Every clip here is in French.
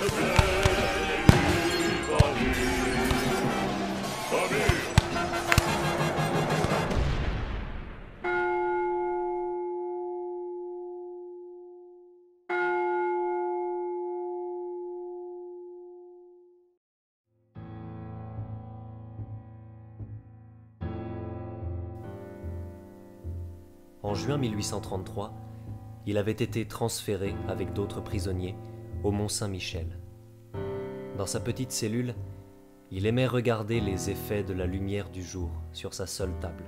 En juin 1833, il avait été transféré avec d'autres prisonniers au Mont-Saint-Michel. Dans sa petite cellule, il aimait regarder les effets de la lumière du jour sur sa seule table.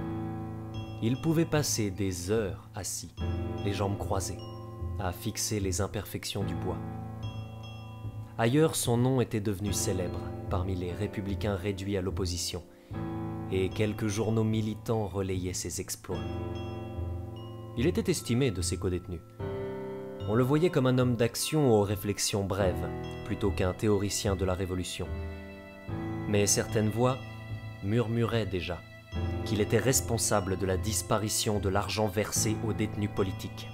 Il pouvait passer des heures assis, les jambes croisées, à fixer les imperfections du bois. Ailleurs, son nom était devenu célèbre parmi les républicains réduits à l'opposition, et quelques journaux militants relayaient ses exploits. Il était estimé de ses codétenus. On le voyait comme un homme d'action aux réflexions brèves, plutôt qu'un théoricien de la Révolution. Mais certaines voix murmuraient déjà qu'il était responsable de la disparition de l'argent versé aux détenus politiques.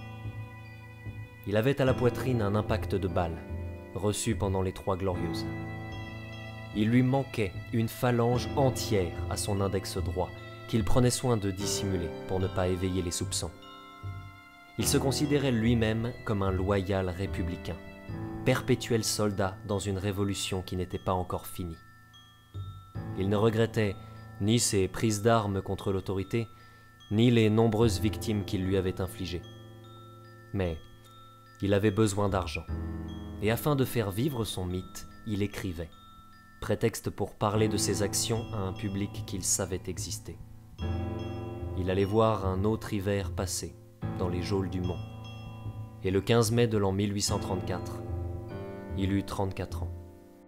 Il avait à la poitrine un impact de balle, reçu pendant les Trois Glorieuses. Il lui manquait une phalange entière à son index droit, qu'il prenait soin de dissimuler pour ne pas éveiller les soupçons. Il se considérait lui-même comme un loyal républicain, perpétuel soldat dans une révolution qui n'était pas encore finie. Il ne regrettait ni ses prises d'armes contre l'autorité, ni les nombreuses victimes qu'il lui avait infligées. Mais il avait besoin d'argent, et afin de faire vivre son mythe, il écrivait, prétexte pour parler de ses actions à un public qu'il savait exister. Il allait voir un autre hiver passer dans les geôles du Mont, et le 15 mai de l'an 1834, il eut 34 ans.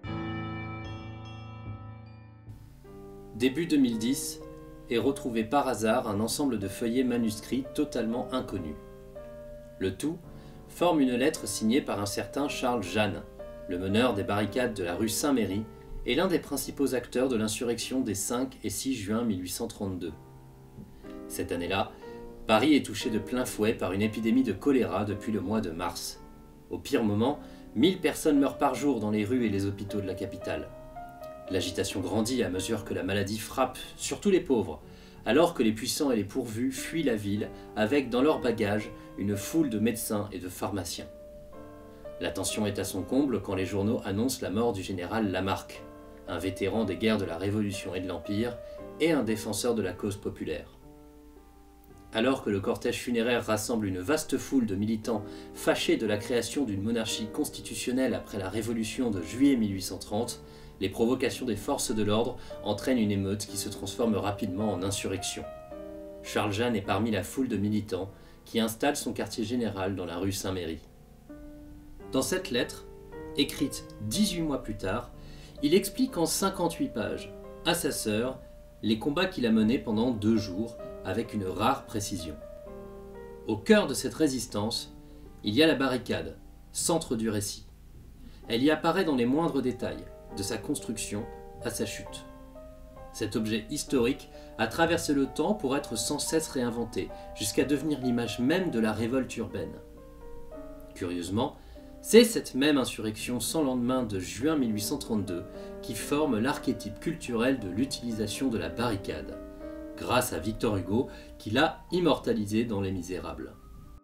Début 2010 est retrouvé par hasard un ensemble de feuillets manuscrits totalement inconnus. Le tout forme une lettre signée par un certain Charles Jeanne, le meneur des barricades de la rue Saint-Méry et l'un des principaux acteurs de l'insurrection des 5 et 6 juin 1832. Cette année-là, Paris est touché de plein fouet par une épidémie de choléra depuis le mois de mars. Au pire moment, 1000 personnes meurent par jour dans les rues et les hôpitaux de la capitale. L'agitation grandit à mesure que la maladie frappe surtout les pauvres, alors que les puissants et les pourvus fuient la ville avec dans leurs bagages une foule de médecins et de pharmaciens. La tension est à son comble quand les journaux annoncent la mort du général Lamarque, un vétéran des guerres de la Révolution et de l'Empire et un défenseur de la cause populaire. Alors que le cortège funéraire rassemble une vaste foule de militants fâchés de la création d'une monarchie constitutionnelle après la Révolution de juillet 1830, les provocations des forces de l'ordre entraînent une émeute qui se transforme rapidement en insurrection. Charles Jeanne est parmi la foule de militants qui installe son quartier général dans la rue Saint-Méry. Dans cette lettre, écrite 18 mois plus tard, il explique en 58 pages, à sa sœur, les combats qu'il a menés pendant 2 jours, avec une rare précision. Au cœur de cette résistance, il y a la barricade, centre du récit. Elle y apparaît dans les moindres détails, de sa construction à sa chute. Cet objet historique a traversé le temps pour être sans cesse réinventé, jusqu'à devenir l'image même de la révolte urbaine. Curieusement, c'est cette même insurrection sans lendemain de juin 1832 qui forme l'archétype culturel de l'utilisation de la barricade, grâce à Victor Hugo qui l'a immortalisé dans Les Misérables.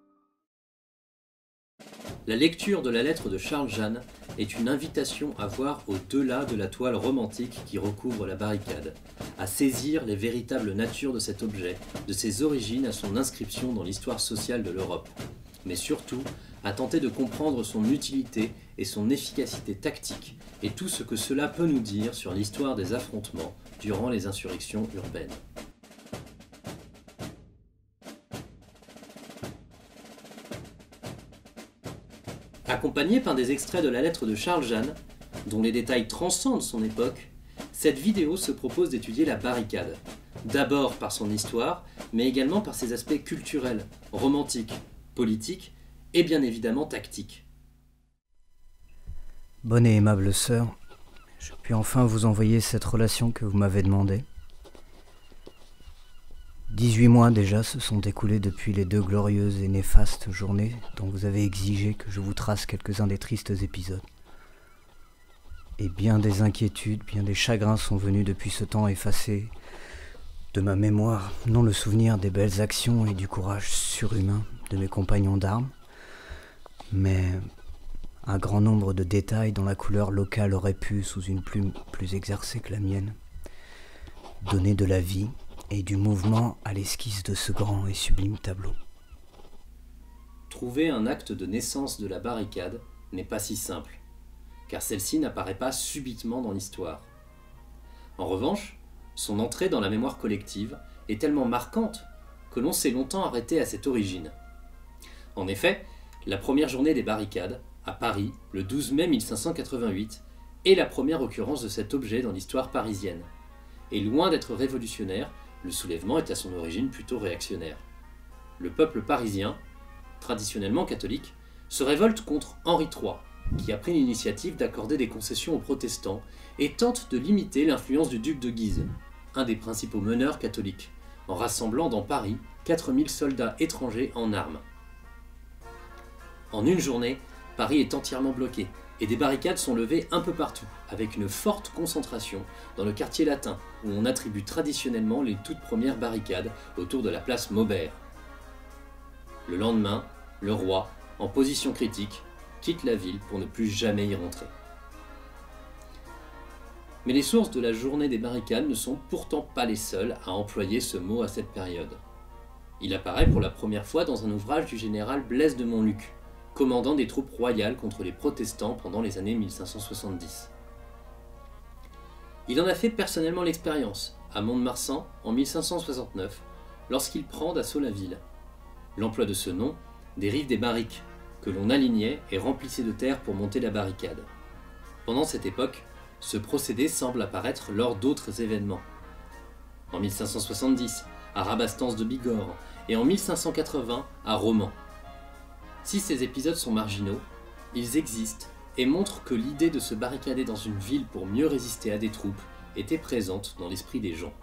La lecture de la lettre de Charles Jeanne est une invitation à voir au-delà de la toile romantique qui recouvre la barricade, à saisir les véritables natures de cet objet, de ses origines à son inscription dans l'histoire sociale de l'Europe, mais surtout à tenter de comprendre son utilité et son efficacité tactique, et tout ce que cela peut nous dire sur l'histoire des affrontements durant les insurrections urbaines. Accompagnée par des extraits de la lettre de Charles Jeanne, dont les détails transcendent son époque, cette vidéo se propose d'étudier la barricade, d'abord par son histoire, mais également par ses aspects culturels, romantiques, politiques et bien évidemment tactiques. Bonne et aimable sœur, je puis enfin vous envoyer cette relation que vous m'avez demandée. 18 mois déjà se sont écoulés depuis les 2 glorieuses et néfastes journées dont vous avez exigé que je vous trace quelques-uns des tristes épisodes. Et bien des inquiétudes, bien des chagrins sont venus depuis ce temps effacer de ma mémoire, non le souvenir des belles actions et du courage surhumain de mes compagnons d'armes, mais un grand nombre de détails dont la couleur locale aurait pu, sous une plume plus exercée que la mienne, donner de la vie et du mouvement à l'esquisse de ce grand et sublime tableau. Trouver un acte de naissance de la barricade n'est pas si simple, car celle-ci n'apparaît pas subitement dans l'histoire. En revanche, son entrée dans la mémoire collective est tellement marquante que l'on s'est longtemps arrêté à cette origine. En effet, la première journée des barricades, à Paris, le 12 mai 1588, est la première occurrence de cet objet dans l'histoire parisienne. Et loin d'être révolutionnaire, le soulèvement est à son origine plutôt réactionnaire. Le peuple parisien, traditionnellement catholique, se révolte contre Henri III, qui a pris l'initiative d'accorder des concessions aux protestants et tente de limiter l'influence du duc de Guise, un des principaux meneurs catholiques, en rassemblant dans Paris 4000 soldats étrangers en armes. En une journée, Paris est entièrement bloqué et des barricades sont levées un peu partout, avec une forte concentration dans le quartier latin, où on attribue traditionnellement les toutes premières barricades autour de la place Maubert. Le lendemain, le roi, en position critique, quitte la ville pour ne plus jamais y rentrer. Mais les sources de la journée des barricades ne sont pourtant pas les seules à employer ce mot à cette période. Il apparaît pour la première fois dans un ouvrage du général Blaise de Montluc, commandant des troupes royales contre les protestants pendant les années 1570. Il en a fait personnellement l'expérience, à Mont-de-Marsan en 1569, lorsqu'il prend d'assaut la ville. L'emploi de ce nom dérive des barriques, que l'on alignait et remplissait de terre pour monter la barricade. Pendant cette époque, ce procédé semble apparaître lors d'autres événements. En 1570, à Rabastens de Bigorre, et en 1580, à Romans. Si ces épisodes sont marginaux, ils existent et montrent que l'idée de se barricader dans une ville pour mieux résister à des troupes était présente dans l'esprit des gens.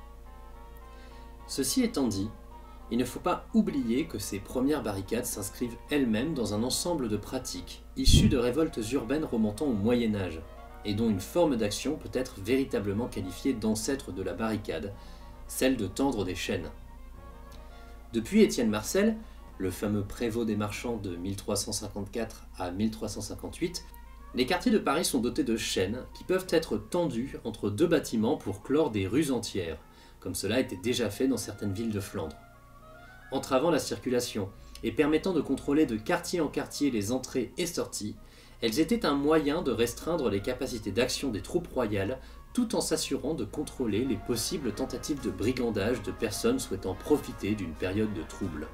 Ceci étant dit, il ne faut pas oublier que ces premières barricades s'inscrivent elles-mêmes dans un ensemble de pratiques issues de révoltes urbaines remontant au Moyen-Âge, et dont une forme d'action peut être véritablement qualifiée d'ancêtre de la barricade, celle de tendre des chaînes. Depuis Étienne Marcel, le fameux prévôt des marchands de 1354 à 1358, les quartiers de Paris sont dotés de chaînes qui peuvent être tendues entre deux bâtiments pour clore des rues entières, comme cela était déjà fait dans certaines villes de Flandre. Entravant la circulation et permettant de contrôler de quartier en quartier les entrées et sorties, elles étaient un moyen de restreindre les capacités d'action des troupes royales tout en s'assurant de contrôler les possibles tentatives de brigandage de personnes souhaitant profiter d'une période de trouble.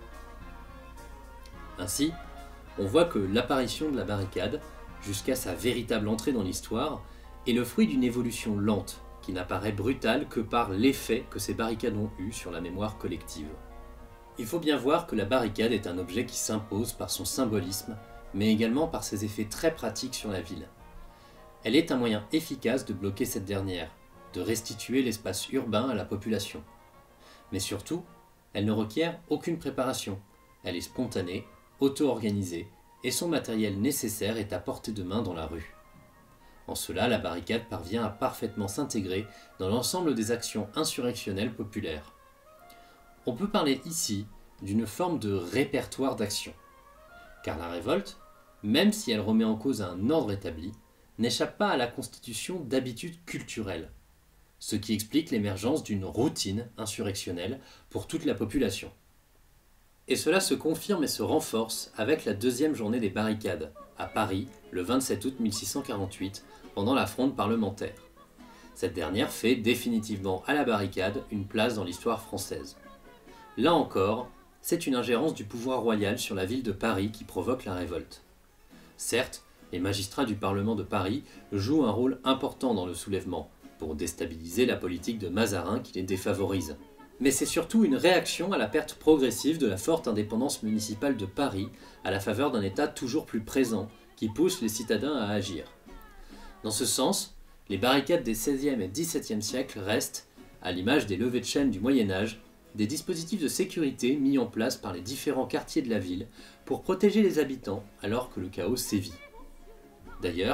Ainsi, on voit que l'apparition de la barricade, jusqu'à sa véritable entrée dans l'histoire, est le fruit d'une évolution lente, qui n'apparaît brutale que par l'effet que ces barricades ont eu sur la mémoire collective. Il faut bien voir que la barricade est un objet qui s'impose par son symbolisme, mais également par ses effets très pratiques sur la ville. Elle est un moyen efficace de bloquer cette dernière, de restituer l'espace urbain à la population. Mais surtout, elle ne requiert aucune préparation, elle est spontanée, auto-organisée, et son matériel nécessaire est à portée de main dans la rue. En cela, la barricade parvient à parfaitement s'intégrer dans l'ensemble des actions insurrectionnelles populaires. On peut parler ici d'une forme de répertoire d'action, car la révolte, même si elle remet en cause un ordre établi, n'échappe pas à la constitution d'habitudes culturelles, ce qui explique l'émergence d'une routine insurrectionnelle pour toute la population. Et cela se confirme et se renforce avec la deuxième journée des barricades, à Paris, le 27 août 1648, pendant la fronde parlementaire. Cette dernière fait définitivement à la barricade une place dans l'histoire française. Là encore, c'est une ingérence du pouvoir royal sur la ville de Paris qui provoque la révolte. Certes, les magistrats du Parlement de Paris jouent un rôle important dans le soulèvement, pour déstabiliser la politique de Mazarin qui les défavorise. Mais c'est surtout une réaction à la perte progressive de la forte indépendance municipale de Paris à la faveur d'un État toujours plus présent qui pousse les citadins à agir. Dans ce sens, les barricades des XVIe et XVIIe siècles restent, à l'image des levées de chaînes du Moyen-Âge, des dispositifs de sécurité mis en place par les différents quartiers de la ville pour protéger les habitants alors que le chaos sévit. D'ailleurs,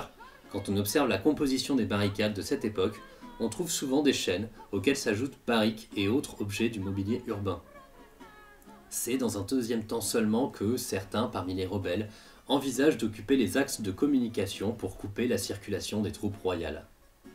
Quand on observe la composition des barricades de cette époque, on trouve souvent des chaînes auxquelles s'ajoutent barriques et autres objets du mobilier urbain. C'est dans un deuxième temps seulement que certains, parmi les rebelles, envisagent d'occuper les axes de communication pour couper la circulation des troupes royales.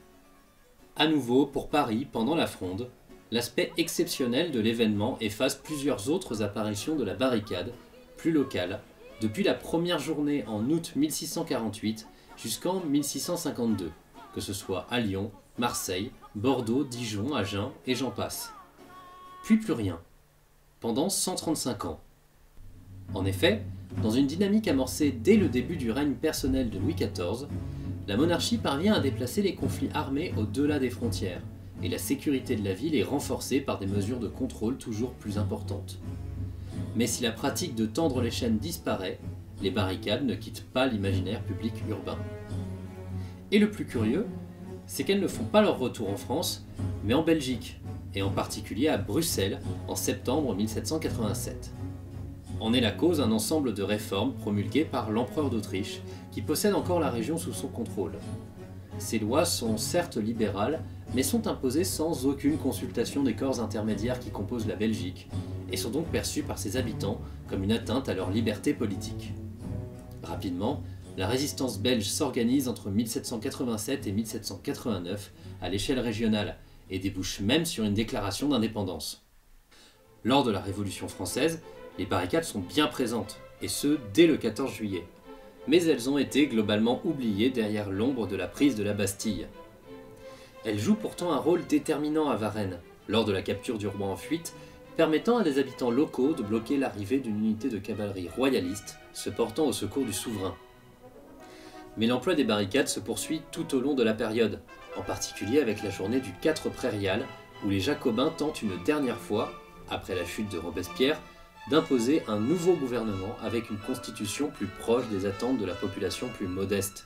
À nouveau, pour Paris, pendant la Fronde, l'aspect exceptionnel de l'événement efface plusieurs autres apparitions de la barricade, plus locales, depuis la première journée en août 1648 jusqu'en 1652, que ce soit à Lyon, Marseille, Bordeaux, Dijon, Agen et j'en passe. Puis plus rien, pendant 135 ans. En effet, dans une dynamique amorcée dès le début du règne personnel de Louis XIV, la monarchie parvient à déplacer les conflits armés au-delà des frontières, et la sécurité de la ville est renforcée par des mesures de contrôle toujours plus importantes. Mais si la pratique de tendre les chaînes disparaît, les barricades ne quittent pas l'imaginaire public urbain. Et le plus curieux, c'est qu'elles ne font pas leur retour en France, mais en Belgique, et en particulier à Bruxelles en septembre 1787. En est la cause un ensemble de réformes promulguées par l'empereur d'Autriche, qui possède encore la région sous son contrôle. Ces lois sont certes libérales, mais sont imposées sans aucune consultation des corps intermédiaires qui composent la Belgique, et sont donc perçues par ses habitants comme une atteinte à leur liberté politique. Rapidement, la résistance belge s'organise entre 1787 et 1789 à l'échelle régionale, et débouche même sur une déclaration d'indépendance. Lors de la Révolution française, les barricades sont bien présentes, et ce dès le 14 juillet. Mais elles ont été globalement oubliées derrière l'ombre de la prise de la Bastille. Elles jouent pourtant un rôle déterminant à Varennes, lors de la capture du roi en fuite, permettant à des habitants locaux de bloquer l'arrivée d'une unité de cavalerie royaliste se portant au secours du souverain. Mais l'emploi des barricades se poursuit tout au long de la période, en particulier avec la journée du 4 prairial, où les Jacobins tentent une dernière fois, après la chute de Robespierre, d'imposer un nouveau gouvernement avec une constitution plus proche des attentes de la population plus modeste.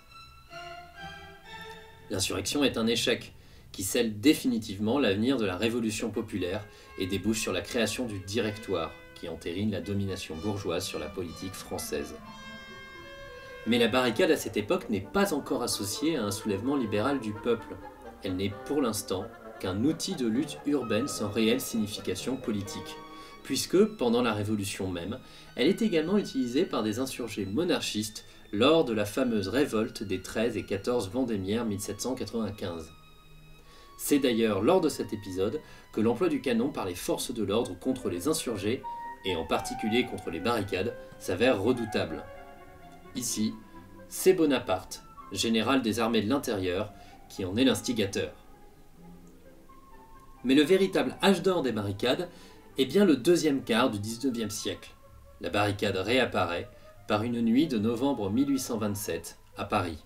L'insurrection est un échec, qui scelle définitivement l'avenir de la Révolution populaire et débouche sur la création du Directoire, qui entérine la domination bourgeoise sur la politique française. Mais la barricade à cette époque n'est pas encore associée à un soulèvement libéral du peuple. Elle n'est pour l'instant qu'un outil de lutte urbaine sans réelle signification politique, puisque, pendant la Révolution même, elle est également utilisée par des insurgés monarchistes lors de la fameuse révolte des 13 et 14 Vendémiaire 1795. C'est d'ailleurs lors de cet épisode que l'emploi du canon par les forces de l'ordre contre les insurgés, et en particulier contre les barricades, s'avère redoutable. Ici, c'est Bonaparte, général des armées de l'intérieur, qui en est l'instigateur. Mais le véritable âge d'or des barricades est bien le deuxième quart du XIXe siècle. La barricade réapparaît par une nuit de novembre 1827 à Paris.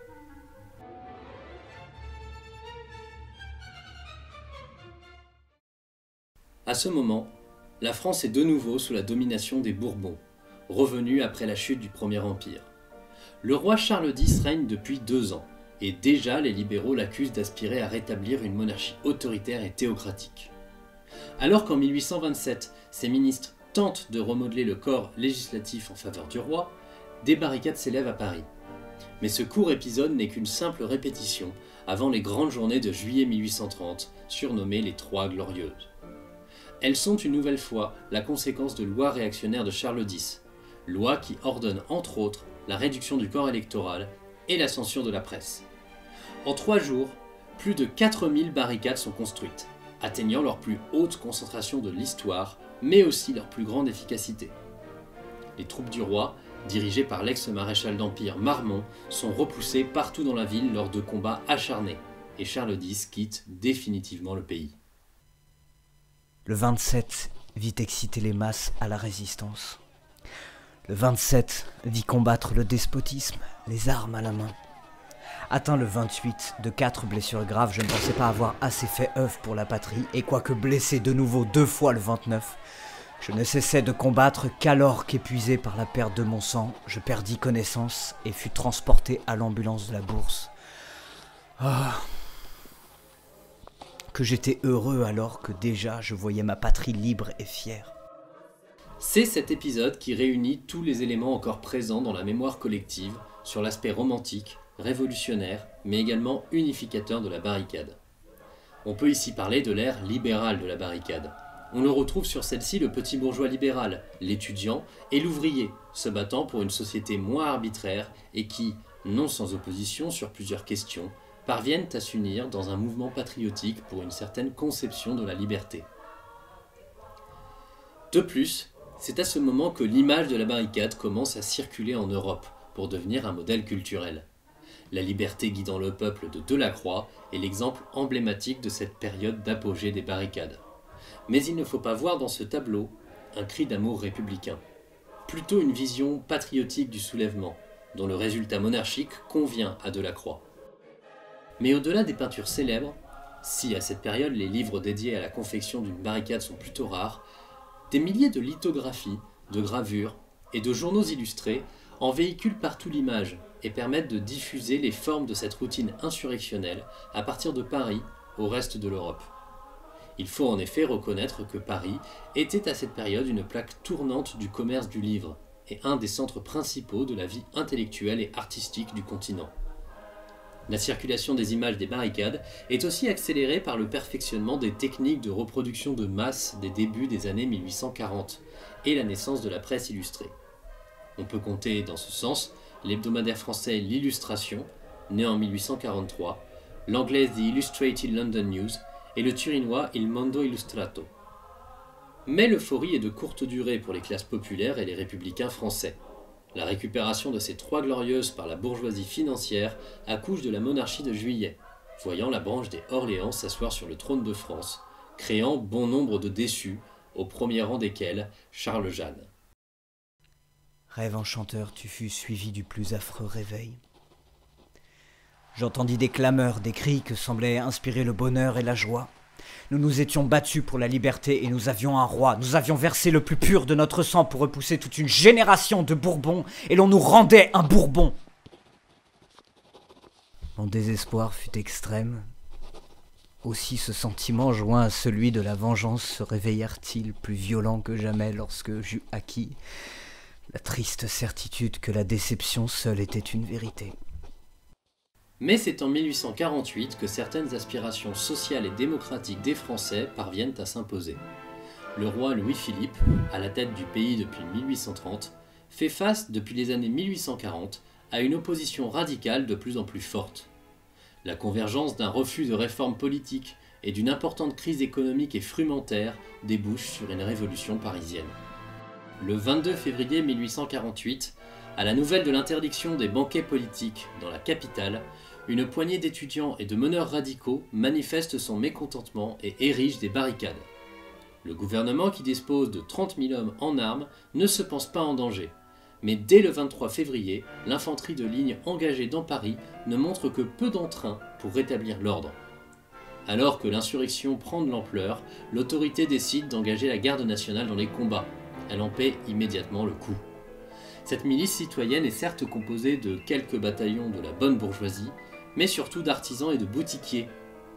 À ce moment, la France est de nouveau sous la domination des Bourbons, revenus après la chute du Premier Empire. Le roi Charles X règne depuis 2 ans, et déjà les libéraux l'accusent d'aspirer à rétablir une monarchie autoritaire et théocratique. Alors qu'en 1827, ses ministres tentent de remodeler le corps législatif en faveur du roi, des barricades s'élèvent à Paris. Mais ce court épisode n'est qu'une simple répétition avant les grandes journées de juillet 1830, surnommées les Trois Glorieuses. Elles sont une nouvelle fois la conséquence de lois réactionnaires de Charles X, loi qui ordonne entre autres la réduction du corps électoral et la censure de la presse. En 3 jours, plus de 4000 barricades sont construites, atteignant leur plus haute concentration de l'histoire, mais aussi leur plus grande efficacité. Les troupes du roi, dirigées par l'ex-maréchal d'Empire Marmont, sont repoussées partout dans la ville lors de combats acharnés, et Charles X quitte définitivement le pays. Le 27 vit exciter les masses à la résistance. Le 27 vit combattre le despotisme, les armes à la main. Atteint le 28 de 4 blessures graves, je ne pensais pas avoir assez fait œuvre pour la patrie, et quoique blessé de nouveau 2 fois le 29, je ne cessais de combattre qu'alors qu'épuisé par la perte de mon sang, je perdis connaissance et fus transporté à l'ambulance de la Bourse. Ah, que j'étais heureux alors que déjà je voyais ma patrie libre et fière. C'est cet épisode qui réunit tous les éléments encore présents dans la mémoire collective sur l'aspect romantique, révolutionnaire, mais également unificateur de la barricade. On peut ici parler de l'ère libérale de la barricade. On le retrouve sur celle-ci le petit bourgeois libéral, l'étudiant et l'ouvrier, se battant pour une société moins arbitraire et qui, non sans opposition sur plusieurs questions, parviennent à s'unir dans un mouvement patriotique pour une certaine conception de la liberté. De plus, c'est à ce moment que l'image de la barricade commence à circuler en Europe pour devenir un modèle culturel. La liberté guidant le peuple de Delacroix est l'exemple emblématique de cette période d'apogée des barricades. Mais il ne faut pas voir dans ce tableau un cri d'amour républicain, plutôt une vision patriotique du soulèvement, dont le résultat monarchique convient à Delacroix. Mais au-delà des peintures célèbres, si à cette période les livres dédiés à la confection d'une barricade sont plutôt rares, des milliers de lithographies, de gravures et de journaux illustrés en véhiculent partout l'image et permettent de diffuser les formes de cette routine insurrectionnelle à partir de Paris au reste de l'Europe. Il faut en effet reconnaître que Paris était à cette période une plaque tournante du commerce du livre et un des centres principaux de la vie intellectuelle et artistique du continent. La circulation des images des barricades est aussi accélérée par le perfectionnement des techniques de reproduction de masse des débuts des années 1840 et la naissance de la presse illustrée. On peut compter dans ce sens l'hebdomadaire français L'Illustration, né en 1843, l'anglais The Illustrated London News et le turinois Il Mondo Illustrato. Mais l'euphorie est de courte durée pour les classes populaires et les républicains français. La récupération de ces trois glorieuses par la bourgeoisie financière accouche de la monarchie de Juillet, voyant la branche des Orléans s'asseoir sur le trône de France, créant bon nombre de déçus, au premier rang desquels Charles Jeanne. Rêve enchanteur, tu fus suivi du plus affreux réveil. J'entendis des clameurs, des cris que semblaient inspirer le bonheur et la joie. Nous nous étions battus pour la liberté et nous avions un roi. Nous avions versé le plus pur de notre sang pour repousser toute une génération de Bourbons et l'on nous rendait un Bourbon. Mon désespoir fut extrême. Aussi ce sentiment joint à celui de la vengeance se réveillèrent-ils plus violents que jamais lorsque j'eus acquis la triste certitude que la déception seule était une vérité. Mais c'est en 1848 que certaines aspirations sociales et démocratiques des Français parviennent à s'imposer. Le roi Louis-Philippe, à la tête du pays depuis 1830, fait face depuis les années 1840 à une opposition radicale de plus en plus forte. La convergence d'un refus de réformes politiques et d'une importante crise économique et frumentaire débouche sur une révolution parisienne. Le 22 février 1848, à la nouvelle de l'interdiction des banquets politiques dans la capitale, une poignée d'étudiants et de meneurs radicaux manifestent son mécontentement et érige des barricades. Le gouvernement, qui dispose de 30 000 hommes en armes, ne se pense pas en danger. Mais dès le 23 février, l'infanterie de ligne engagée dans Paris ne montre que peu d'entrain pour rétablir l'ordre. Alors que l'insurrection prend de l'ampleur, l'autorité décide d'engager la garde nationale dans les combats. Elle en paie immédiatement le coup. Cette milice citoyenne est certes composée de quelques bataillons de la bonne bourgeoisie, mais surtout d'artisans et de boutiquiers.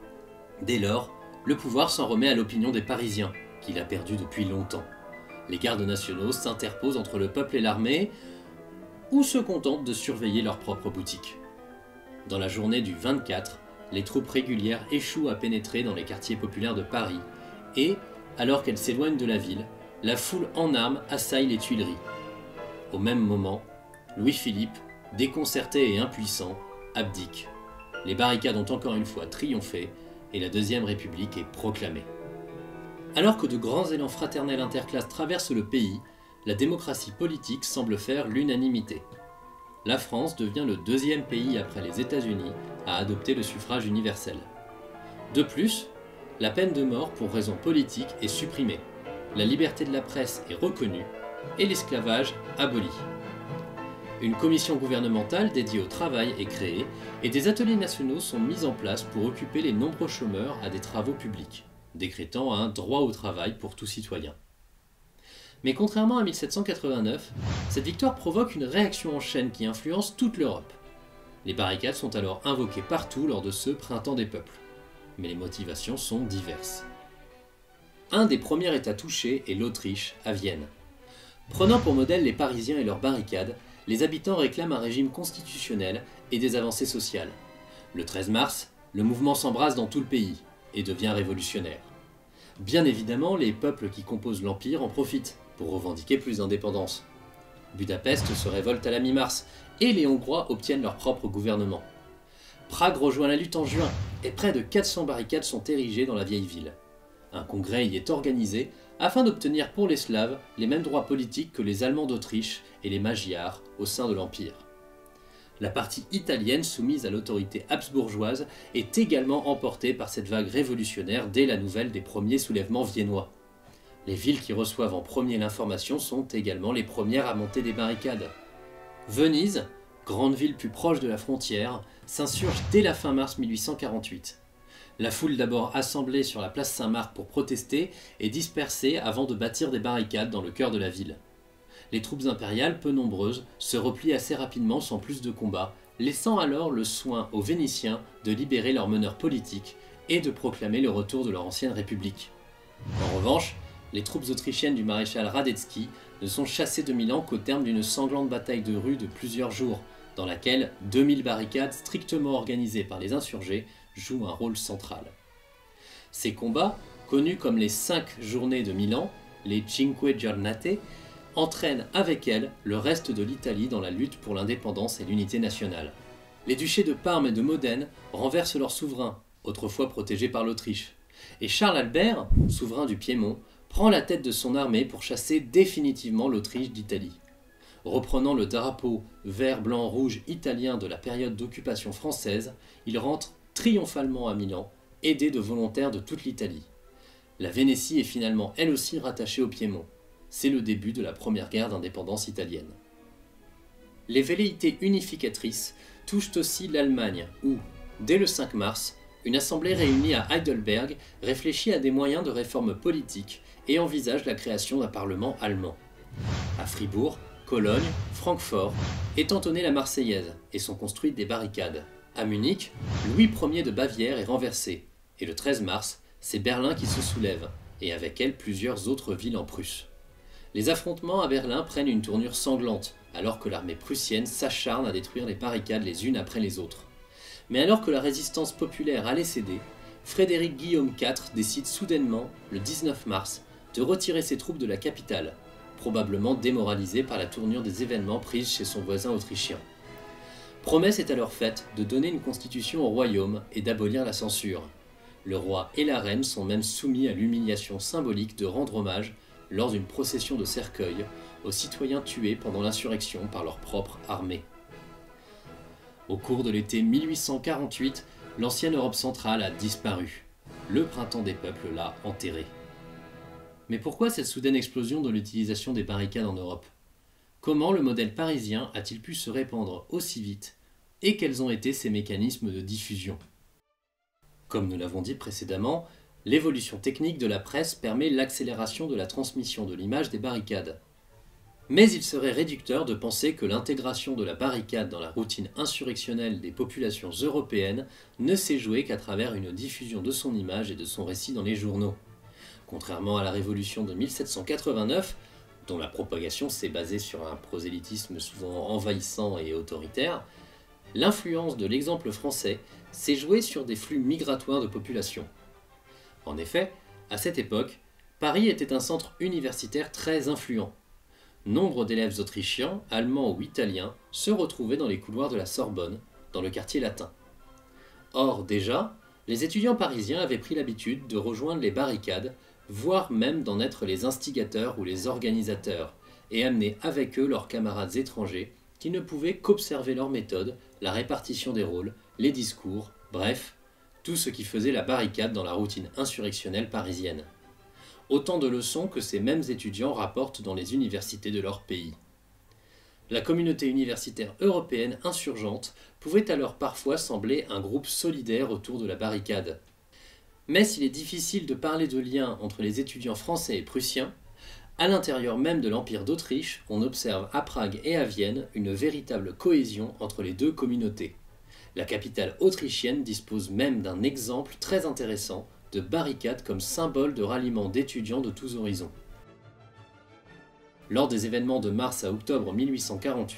Dès lors, le pouvoir s'en remet à l'opinion des Parisiens, qu'il a perdu depuis longtemps. Les gardes nationaux s'interposent entre le peuple et l'armée, ou se contentent de surveiller leurs propres boutiques. Dans la journée du 24, les troupes régulières échouent à pénétrer dans les quartiers populaires de Paris, et, alors qu'elles s'éloignent de la ville, la foule en armes assaille les Tuileries. Au même moment, Louis-Philippe, déconcerté et impuissant, abdique. Les barricades ont encore une fois triomphé et la Deuxième République est proclamée. Alors que de grands élans fraternels interclasses traversent le pays, la démocratie politique semble faire l'unanimité. La France devient le deuxième pays après les États-Unis à adopter le suffrage universel. De plus, la peine de mort pour raison politique est supprimée, la liberté de la presse est reconnue et l'esclavage aboli. Une commission gouvernementale dédiée au travail est créée et des ateliers nationaux sont mis en place pour occuper les nombreux chômeurs à des travaux publics, décrétant un droit au travail pour tout citoyen. Mais contrairement à 1789, cette victoire provoque une réaction en chaîne qui influence toute l'Europe. Les barricades sont alors invoquées partout lors de ce printemps des peuples. Mais les motivations sont diverses. Un des premiers États touchés est l'Autriche, à Vienne. Prenant pour modèle les Parisiens et leurs barricades, les habitants réclament un régime constitutionnel et des avancées sociales. Le 13 mars, le mouvement s'embrase dans tout le pays et devient révolutionnaire. Bien évidemment, les peuples qui composent l'Empire en profitent pour revendiquer plus d'indépendance. Budapest se révolte à la mi-mars et les Hongrois obtiennent leur propre gouvernement. Prague rejoint la lutte en juin et près de 400 barricades sont érigées dans la vieille ville. Un congrès y est organisé afin d'obtenir pour les Slaves les mêmes droits politiques que les Allemands d'Autriche et les Magyars au sein de l'Empire. La partie italienne soumise à l'autorité habsbourgeoise est également emportée par cette vague révolutionnaire dès la nouvelle des premiers soulèvements viennois. Les villes qui reçoivent en premier l'information sont également les premières à monter des barricades. Venise, grande ville plus proche de la frontière, s'insurge dès la fin mars 1848. La foule d'abord assemblée sur la place Saint-Marc pour protester est dispersée avant de bâtir des barricades dans le cœur de la ville. Les troupes impériales, peu nombreuses, se replient assez rapidement sans plus de combats, laissant alors le soin aux Vénitiens de libérer leurs meneurs politiques et de proclamer le retour de leur ancienne république. En revanche, les troupes autrichiennes du maréchal Radetzky ne sont chassées de Milan qu'au terme d'une sanglante bataille de rue de plusieurs jours, dans laquelle 2000 barricades strictement organisées par les insurgés jouent un rôle central. Ces combats, connus comme les 5 journées de Milan, les Cinque Giornate, entraînent avec elles le reste de l'Italie dans la lutte pour l'indépendance et l'unité nationale. Les duchés de Parme et de Modène renversent leurs souverains, autrefois protégés par l'Autriche, et Charles Albert, souverain du Piémont, prend la tête de son armée pour chasser définitivement l'Autriche d'Italie. Reprenant le drapeau vert, blanc, rouge italien de la période d'occupation française, il rentre triomphalement à Milan, aidé de volontaires de toute l'Italie. La Vénétie est finalement elle aussi rattachée au Piémont. C'est le début de la première guerre d'indépendance italienne. Les velléités unificatrices touchent aussi l'Allemagne où, dès le 5 mars, une assemblée réunie à Heidelberg réfléchit à des moyens de réforme politique et envisage la création d'un parlement allemand. À Fribourg, Cologne, Francfort est entonnée la Marseillaise et sont construites des barricades. À Munich, Louis Ier de Bavière est renversé et le 13 mars, c'est Berlin qui se soulève et avec elle plusieurs autres villes en Prusse. Les affrontements à Berlin prennent une tournure sanglante alors que l'armée prussienne s'acharne à détruire les barricades les unes après les autres. Mais alors que la résistance populaire allait céder, Frédéric Guillaume IV décide soudainement, le 19 mars, de retirer ses troupes de la capitale, probablement démoralisé par la tournure des événements prise chez son voisin autrichien. Promesse est alors faite de donner une constitution au royaume et d'abolir la censure. Le roi et la reine sont même soumis à l'humiliation symbolique de rendre hommage, lors d'une procession de cercueil, aux citoyens tués pendant l'insurrection par leur propre armée. Au cours de l'été 1848, l'ancienne Europe centrale a disparu. Le printemps des peuples l'a enterré. Mais pourquoi cette soudaine explosion de l'utilisation des barricades en Europe? Comment le modèle parisien a-t-il pu se répandre aussi vite et quels ont été ses mécanismes de diffusion? Comme nous l'avons dit précédemment, l'évolution technique de la presse permet l'accélération de la transmission de l'image des barricades. Mais il serait réducteur de penser que l'intégration de la barricade dans la routine insurrectionnelle des populations européennes ne s'est jouée qu'à travers une diffusion de son image et de son récit dans les journaux. Contrairement à la Révolution de 1789, dont la propagation s'est basée sur un prosélytisme souvent envahissant et autoritaire, l'influence de l'exemple français s'est jouée sur des flux migratoires de population. En effet, à cette époque, Paris était un centre universitaire très influent. Nombre d'élèves autrichiens, allemands ou italiens se retrouvaient dans les couloirs de la Sorbonne, dans le quartier latin. Or, déjà, les étudiants parisiens avaient pris l'habitude de rejoindre les barricades, voire même d'en être les instigateurs ou les organisateurs, et amener avec eux leurs camarades étrangers qui ne pouvaient qu'observer leurs méthodes, la répartition des rôles, les discours, bref, tout ce qui faisait la barricade dans la routine insurrectionnelle parisienne. Autant de leçons que ces mêmes étudiants rapportent dans les universités de leur pays. La communauté universitaire européenne insurgente pouvait alors parfois sembler un groupe solidaire autour de la barricade. Mais s'il est difficile de parler de lien entre les étudiants français et prussiens, à l'intérieur même de l'Empire d'Autriche, on observe à Prague et à Vienne une véritable cohésion entre les deux communautés. La capitale autrichienne dispose même d'un exemple très intéressant de barricades comme symbole de ralliement d'étudiants de tous horizons. Lors des événements de mars à octobre 1848,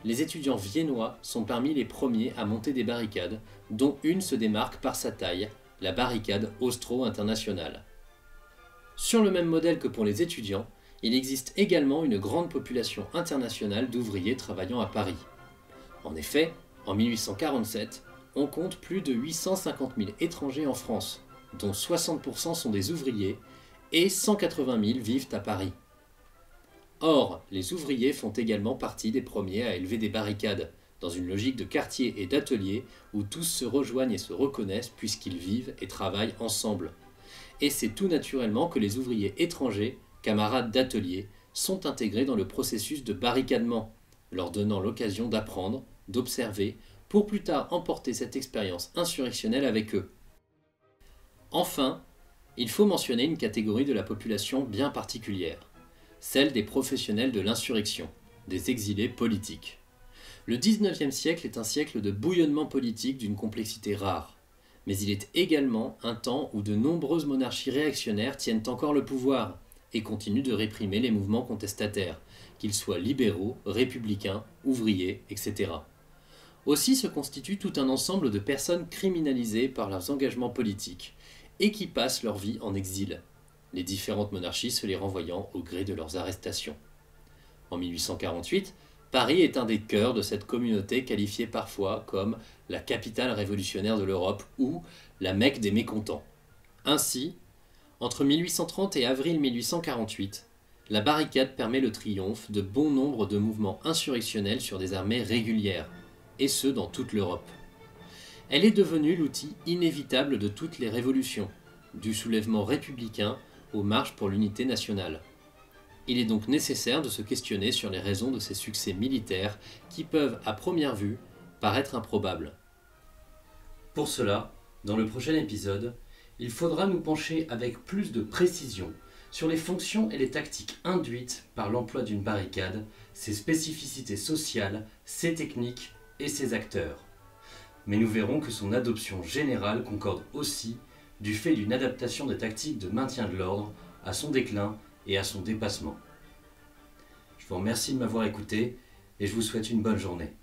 les étudiants viennois sont parmi les premiers à monter des barricades, dont une se démarque par sa taille, la barricade austro-internationale. Sur le même modèle que pour les étudiants, il existe également une grande population internationale d'ouvriers travaillant à Paris. En effet, en 1847, on compte plus de 850 000 étrangers en France, dont 60% sont des ouvriers, et 180 000 vivent à Paris. Or, les ouvriers font également partie des premiers à élever des barricades, dans une logique de quartier et d'atelier où tous se rejoignent et se reconnaissent puisqu'ils vivent et travaillent ensemble. Et c'est tout naturellement que les ouvriers étrangers, camarades d'atelier, sont intégrés dans le processus de barricadement, leur donnant l'occasion d'apprendre, d'observer, pour plus tard emporter cette expérience insurrectionnelle avec eux. Enfin, il faut mentionner une catégorie de la population bien particulière, celle des professionnels de l'insurrection, des exilés politiques. Le XIXe siècle est un siècle de bouillonnement politique d'une complexité rare, mais il est également un temps où de nombreuses monarchies réactionnaires tiennent encore le pouvoir et continuent de réprimer les mouvements contestataires, qu'ils soient libéraux, républicains, ouvriers, etc. Aussi se constitue tout un ensemble de personnes criminalisées par leurs engagements politiques et qui passent leur vie en exil, les différentes monarchies se les renvoyant au gré de leurs arrestations. En 1848, Paris est un des cœurs de cette communauté qualifiée parfois comme la capitale révolutionnaire de l'Europe ou la Mecque des mécontents. Ainsi, entre 1830 et avril 1848, la barricade permet le triomphe de bon nombre de mouvements insurrectionnels sur des armées régulières, et ce dans toute l'Europe. Elle est devenue l'outil inévitable de toutes les révolutions, du soulèvement républicain aux marches pour l'unité nationale. Il est donc nécessaire de se questionner sur les raisons de ces succès militaires qui peuvent, à première vue, paraître improbables. Pour cela, dans le prochain épisode, il faudra nous pencher avec plus de précision sur les fonctions et les tactiques induites par l'emploi d'une barricade, ses spécificités sociales, ses techniques et ses acteurs. Mais nous verrons que son adoption générale concorde aussi du fait d'une adaptation des tactiques de maintien de l'ordre à son déclin et à son dépassement. Je vous remercie de m'avoir écouté et je vous souhaite une bonne journée.